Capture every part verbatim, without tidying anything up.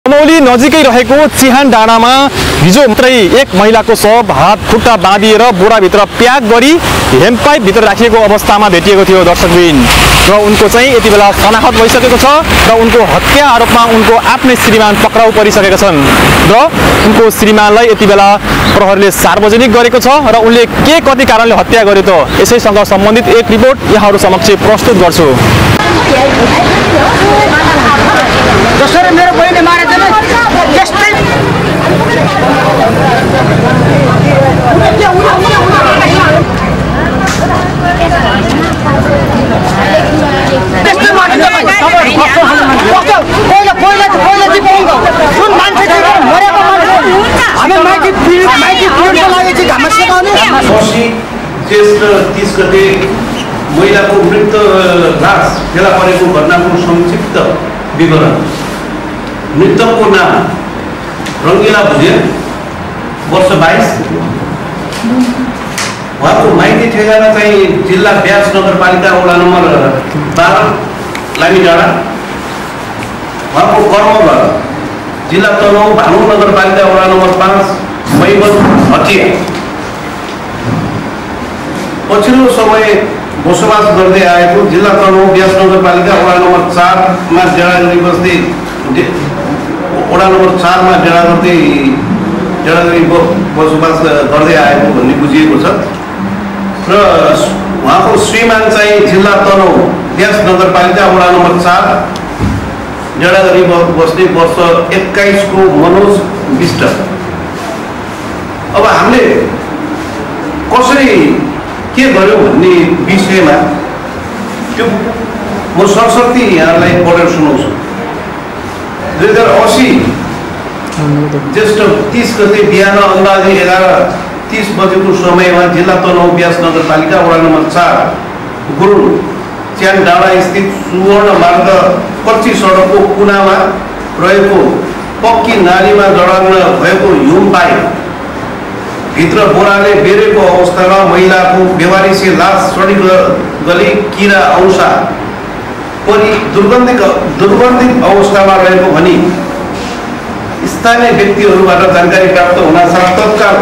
दमौली नजिकै रहेको चिहान डाँडामा हिजो मात्रै एक महिलाको शव हात खुट्टा बाँधिएर बोराभित्र प्याक गरी हेम्पाइप भित्र राखिएको अवस्थामा भेटिएको थियो दर्शकबिन र उनको चाहिँ यति बेला शनाखत भइसकेको छ र उनको हत्या आरोपमा उनको आफ्नै श्रीमान पक्राउ परिसकेका छन् र उनको श्रीमानलाई यति बेला प्रहरीले सार्वजनिक गरेको छ र उनले के कति कारणले हत्या गर्यो त यसैसँग सम्बन्धित एक रिपोर्ट यहाँहरू समक्ष प्रस्तुत गर्छु। जसरी मेरो बहिनी मारेदैन त्यस्तै ज्येष्ठ तीस गते महिलाको मृत लास फेला परेको घटनाको संक्षिप्त विवरण। मृतकको नाम रङ्गिला भुजेल, वर्ष बाइस। उहाँको माइती ठेगाना चाहिँ जिल्ला ब्यास नगरपालिका वडा नम्बर बाह्र लामी डाँडा। उहाँको कर्मघर जिल्ला तनहुँ भानु नगरपालिका वडा नम्बर पाँच मैबन हटिया। पछिल्लो समय बसोबास गर्दै आएको जिल्ला तनहुँ ब्यास नगरपालिका वडा नम्बर चारमा डेरा गरी बस्दै वडा नम्बर चारमा डेरा गर्दै डेरा गरी बसोबास गर्दै आएको भन्ने बुझिएको छ र उहाँको श्रीमान चाहिँ जिल्ला तनहुँ ब्यास नगरपालिका वडा नम्बर चार डेरा गरी बस्दै वर्ष एक्काइसको मनोज विष्ट। अब हामीले कसरी के गर्यो भन्ने विषयमा त्यो म सरस्वती यहाँलाई पढेर सुनाउँछु। दुई हजार असी ज्येष्ठ तीस गते बिहान अन्दाजी एघार तीस बजेको समयमा जिल्ला तनहुँ ब्यास नगरपालिका वडा नम्बर चार गुरुङ च्यान डाँडा स्थित सुवर्ण मार्ग कच्ची सडकको कुनामा रहेको पक्की नालीमा जडान भएको हिउँ पाइप भित्र बोराले बेरेको अवस्थामा महिलाको बेवारिसी लास सडी गली किरा औसा परि दुर्गन्धित दुर्गन्धित अवस्थामा रहेको भनी स्थानीय व्यक्तिहरूबाट जानकारी प्राप्त हुनासाथ तत्काल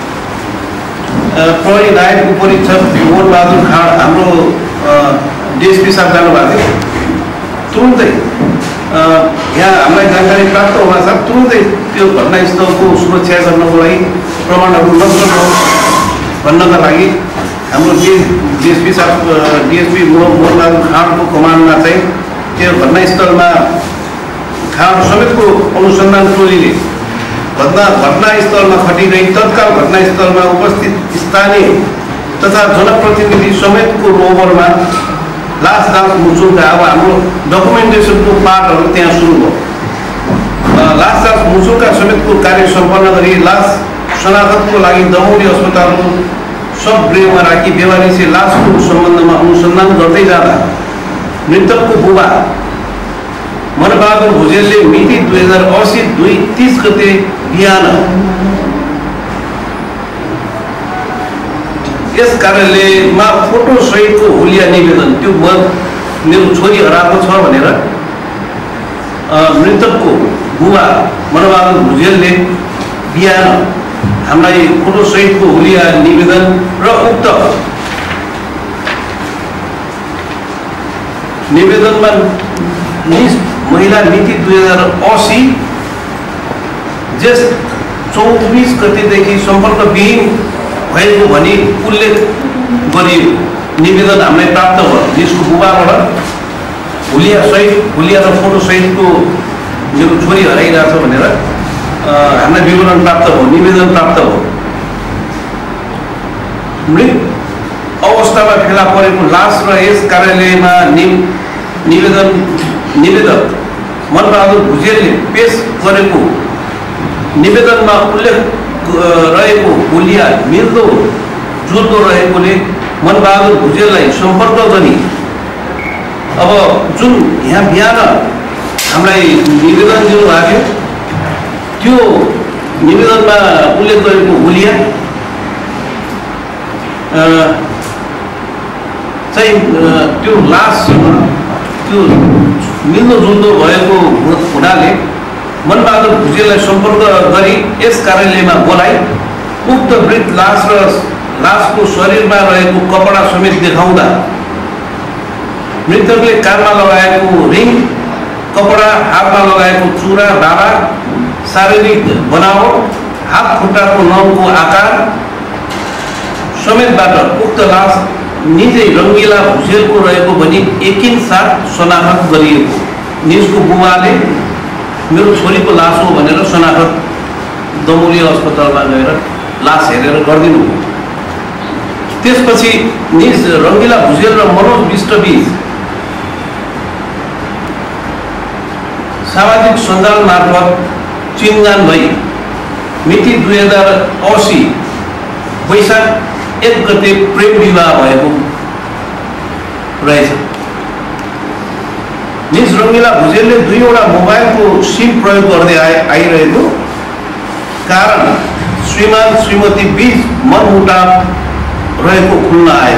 प्रहरी नायक उपरीक्षक मोहन बहादुर खाँड हाम्रो डिएसपी साहब जानुभएको थियो। तुरुन्तै यहाँ हामीलाई जानकारी प्राप्त हुनासाथ तुरुन्तै त्यो घटनास्थलको सुरक्षा गर्नको लागि प्रमाणहरू नष्ट नहोस् भन्नका लागि हाम्रो डिएसपी साहब डिएसपी मोहन बहादुर खाँडको कमान्डमा चाहिँ त्यो घटनास्थलमा खाँड समेतको अनुसन्धान टोलीले घटना घटनास्थलमा खटिँदै तत्काल घटनास्थलमा उपस्थित स्थानीय तथा जनप्रतिनिधि समेतको रोबरमा लास जाँच मुचुल्का अब हाम्रो डकुमेन्टेसनको पार्टहरू त्यहाँ सुरु भयो। लास जाँच मुचुल्का समेतको कार्य सम्पन्न गरी लास शनाखतको लागि दमौली अस्पतालको सब गृहमा राखी बेवारिसी लासको सम्बन्धमा अनुसन्धान गर्दै जाँदा मृतकको बुबा मनबहादुर भुजेलले मिति दुई हजार असी दुई तीस गते बिहान यस कार्यालयमा फोटो सहितको हुलिया निवेदन त्यो मेरो छोरी हराएको छ भनेर मृतकको बुबा मनबहादुर भुजेलले बिहान हामीलाई फोटो सहितको हुलिया निवेदन र उक्त निवेदनमा महिला मिति दुई हजार असी ज्येष्ठ चौबिस गतेदेखि सम्पर्कविहीन भएको भनी उल्लेख गरियो। निवेदन हामीलाई प्राप्त भयो यसको बुबाबाट हुलिया सहित हुलिया र फोटो सहितको मेरो छोरी हराइरहेछ भनेर हामीलाई विवरण प्राप्त भयो, निवेदन प्राप्त भयो। मृत अवस्थामा फेला परेको लास र यस कार्यालयमा निवेदन निवेदक मनबहादुर भुजेलले पेश गरेको निवेदनमा उल्लेख रहेको हुलिया मिल्दो जुल्दो रहेकोले मनबहादुर भुजेललाई सम्पर्क गरी अब जुन यहाँ बिहान हामीलाई निवेदन दिनुभएको थियो त्यो निवेदनमा उल्लेख गरेको हुलिया चाहिँ त्यो लास त्यो मिल्दो जुल्दो भएको हुनाले मनबहादुर भुजेललाई सम्पर्क गरी यस कार्यालयमा बोलाइ उक्त मृत लास र लासको शरीरमा रहेको कपडा समेत देखाउँदा मृतकले कानमा लगाएको रिङ, कपडा, हातमा लगाएको चुरा, बाबा, शारीरिक बनावट, हात खुट्टाको नौको आकार समेतबाट उक्त लास निजै रङ्गिला भुजेलको रहेको भनी एकिन साथ शनाखत गरिएको। निजको बुबाले मेरो छोरीको लास हो भनेर शनाखत दमौली अस्पतालमा गएर लास हेरेर गरिदिनु भयो। त्यसपछि निज रङ्गिला भुजेल र मनोज विष्टबीच सामाजिक सञ्जाल मार्फत चिनजान भई मिति दुई हजार असी वैशाख एक गते प्रेम विवाह भएको रहेछ। निज रङ्गिला भुजेलले दुईवटा मोबाइलको सिम प्रयोग गर्दै आए आइरहेको कारण श्रीमान श्रीमती बीच मनमुटाव रहेको खुल्न आयो।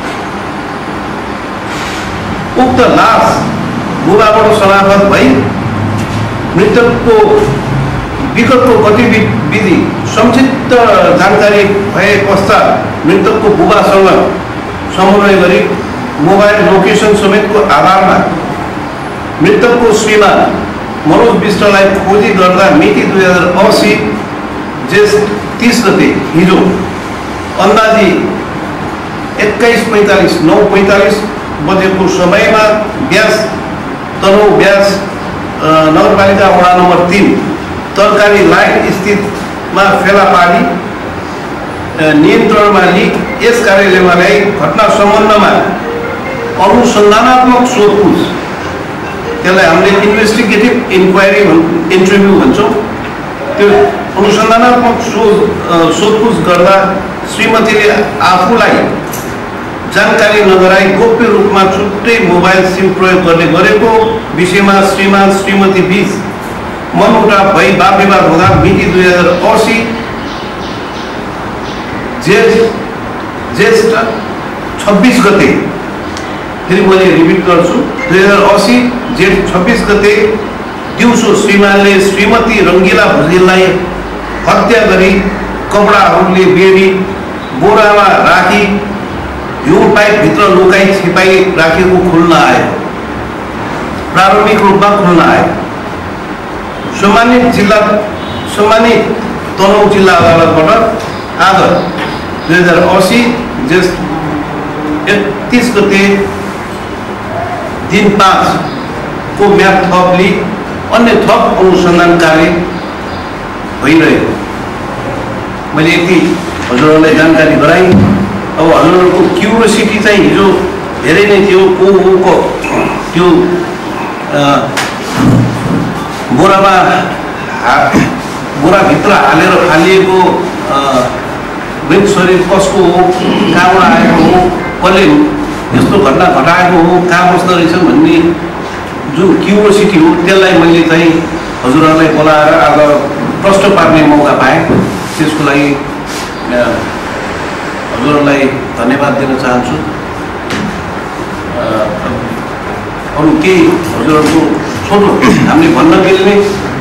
उक्त लास बुबाबाट शनाखत भई मृतकको विगतको गतिविधि संक्षिप्त जानकारी भए पश्चात मृतकको बुबासँग समन्वय गरी मोबाइल लोकेसन समेतको आधारमा मृतकको श्रीमान मनोज विष्टलाई खोजी गर्दा मिति दुई हजार असी जेठ तीस गते हिजो अन्दाजी एक्काइस पैँतालिस नौ पैँतालिस बजेको समयमा ब्यास तनहुँ ब्यास नगरपालिका वडा नम्बर तीन तरकारी लाइन स्थितमा फेला पारी नियन्त्रणमा लिई यस कार्यालयमा ल्याई घटना सम्बन्धमा अनुसन्धानात्मक सोधपुछ, त्यसलाई हामीले इन्भेस्टिगेटिभ इन्क्वायरी इन्टरभ्यू भन्छौँ, त्यो अनुसन्धानात्मक सोध सोधपुछ गर्दा श्रीमतीले आफूलाई जानकारी नगराई गोप्य रूपमा छुट्टै मोबाइल सिम प्रयोग गर्ने गरेको विषयमा श्रीमान श्रीमती बीच मनमुटाव भई वाद विवाद हुँदा मिति दुई हजार असी जेठ जेठ छब्बिस गते, फेरि मैले रिपिट गर्छु, दुई हजार असी जेठ छब्बिस गते दिउँसो श्रीमानले श्रीमती रङ्गिला भुजेललाई हत्या गरी कपडाहरूले बेडी बोरामा राखी हिउँ पाइपभित्र लुकाई छिपाई राखेको खुल्न आयो। प्रारम्भिक रूपमा खुल्न आयो। सम्मानित जिल्ला सम्मानित तनहुँ जिल्ला अदालतबाट आज दुई हजार असी जेठ एकतिस गते दिन पाँच को म्याद थप लिई अन्य थप अनुसन्धान कार्य भइरहेको मैले यति हजुरहरूलाई जानकारी गराएँ। अब हजुरहरूको क्युरियोसिटी चाहिँ हिजो धेरै नै थियो, को को त्यो बोरामा बोराभित्र हालेर फालिएको मृत शरीर कसको हो, कहाँबाट आएको हो, कसले यस्तो घटना घटाएको हो, कहाँ बस्दो रहेछ भन्ने जुन क्युरियोसिटी हो त्यसलाई मैले चाहिँ हजुरहरूलाई बोलाएर आज प्रश्न पार्ने मौका पाएँ। त्यसको लागि हजुरहरूलाई धन्यवाद दिन चाहन्छु। अरू केही हजुरहरूको छोटो हामीले भन्न मिल्ने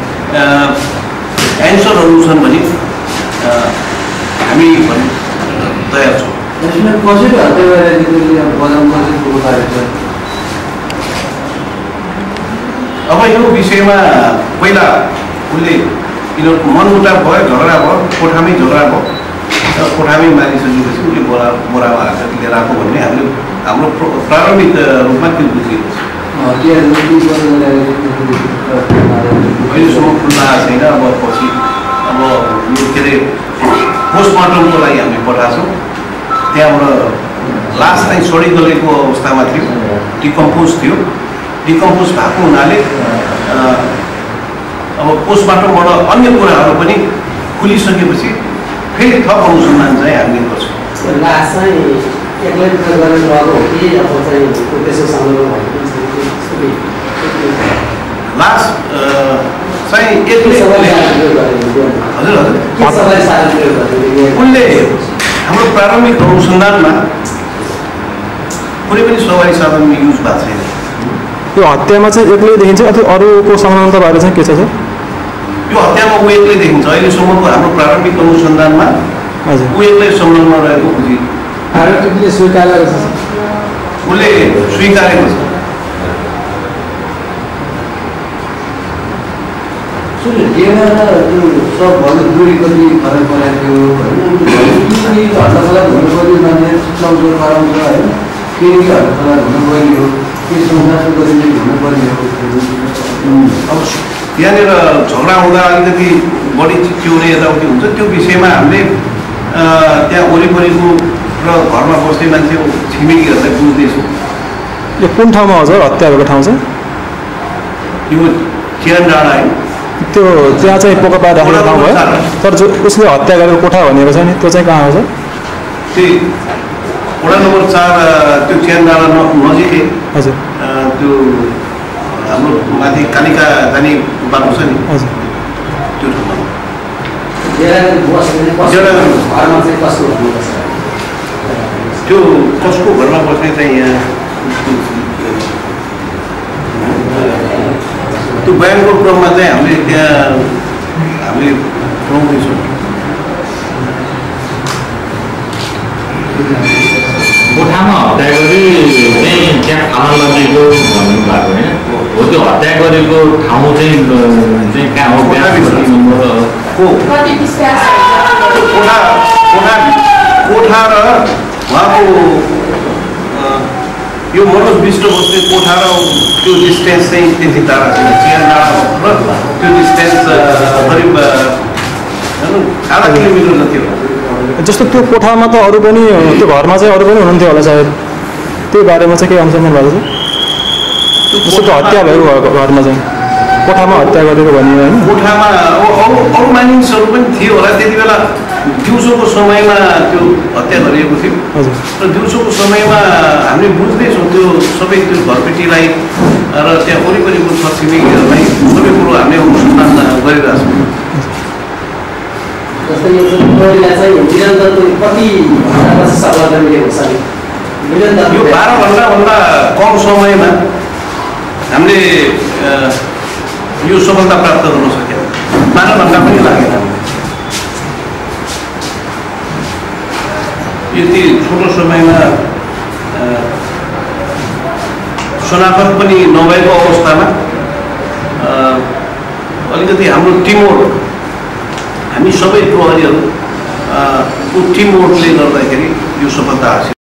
एन्सरहरू छन् भने हामी तयार छौँ। अब यो विषयमा पहिला उसले यिनीहरूको मनमुटाव भयो, झगडा भयो, कोठामै झगडा भयो, कोठामै मारिसकेपछि उसले बोरा बोरामा हालेर लिएर आएको भन्ने हामीले हाम्रो प्रारम्भिक रूपमा त्यो बुझिएको छ। अहिलेसम्म खुल्न आएको छैन। अब पछि अब यो के अरे पोस्टमार्टमको लागि हामीले पठाएको छौँ। त्यहाँबाट लास चाहिँ सडी गलेको अवस्थामा थियो, डिकम्पोज थियो। डिकम्पोज भएको हुनाले अब पोस्टमार्टमबाट अन्य कुराहरू पनि खुलिसकेपछि फेरि थप अनुसन्धान चाहिँ हामीले गर्छौँ। लास चाहिँ एक्लै गरेर लगेको हो कि अब चाहिँ त्यसोसँग लास चाहिँ एक्लै हजुर हजुर उनले हाम्रो प्रारम्भिक अनुसन्धानमा कुनै पनि सवारी साधन युज भएको छैन। यो हत्यामा चाहिँ एक्लै देखिन्छ अथवा अरूको समानता बारे चाहिँ के छ सर? यो हत्यामा ऊ एक्लै देखिन्छ अहिलेसम्मको हाम्रो प्रारम्भिक अनुसन्धानमा हजुर ऊ एक्लै संलग्न रहेको बुझि आरोपीले स्वीकार गरेको छ उसले स्वीकारेको छ सुन्नु डेमा त्यो सबभन्दा दूरी कति फरक परेको थियो हड्डाखोला हुनुपर्ने मान्छे चौचौर गराउँछ होइन फेरि हड्डाखोला हुनुपर्ने हो के संघर्ष गरिने हुनुपर्ने हो अब त्यहाँनिर झगडा हुँदा अलिकति बढी चिप्चिउने यताउति हुन्छ त्यो विषयमा हामीले त्यहाँ वरिपरिको र घरमा बस्ने मान्छे छिमेकीहरूलाई बुझ्दैछौँ यो कुन ठाउँमा हजुर हत्या भएको ठाउँ चाहिँ यो चिरन डाँडा है त्यो त्यहाँ चाहिँ पोका पारेर राखेको ठाउँ भयो तर जो उसले हत्या गरेको कोठा भनेको छ नि त्यो चाहिँ कहाँ हो सर त्यही वडा नम्बर चार त्यो चिरन डाँडा नजिकै हजुर त्यो हाम्रो माथि कालिका जाने बाटो छ नि हजुर त्यो ठाउँमा घरमा चाहिँ कसको हुनुपर्छ त्यो कसको घरमा बस्ने चाहिँ यहाँ त्यो बयानको क्रममा चाहिँ हामीले त्यहाँ हामीले पुऱ्याउँदैछौँ कोठामा हत्या गरी चाहिँ त्यहाँ खाना लगेको भन्नुभएको होइन हो त्यो हत्या गरेको ठाउँ चाहिँ चाहिँ कहाँ हो कोठा कोठा कोठा र उहाँको यो मनोज विष्ट बस्ने कोठा र त्यो डिस्टेन्स चाहिँ त्यति टाढा छैन चियन डाँडा र त्यो डिस्टेन्स करिब आधा किलोमिटर जति हो जस्तो त्यो कोठामा त अरू पनि त्यो घरमा चाहिँ अरू पनि हुनुहुन्थ्यो होला सायद त्यो बारेमा चाहिँ केही अनुसन्धान भएको छ जस्तो त्यो हत्या भएको घरमा चाहिँ कोठामा हत्या गरेको भनियो होइन कोठामा अरू अरू मानिसहरू पनि थियो होला त्यति बेला दिउँसोको समयमा त्यो हत्या गरिएको थियो हजुर र दिउँसोको समयमा हामीले बुझ्दैछौँ त्यो सबै त्यो घरपेटीलाई र त्यहाँ वरिपरिको छरछिमेकीहरूलाई सबै कुरो हामीले अनुसन्धान गरिरहेछौँ जस्तै यो चाहिँ चाहिँ निरन्तर कति घन्टापछि सफलता मिलेको छ निरन्तर यो बाह्र घन्टाभन्दा कम समयमा हामीले यो सफलता प्राप्त गर्न सक्यौँ बाह्र घन्टा पनि लागेन यति छोटो समयमा शनाखत पनि नभएको अवस्थामा अलिकति हाम्रो टिमवर्क हामी सबै प्रहरीहरू टिमवर्कले गर्दाखेरि यो सफलता हासिल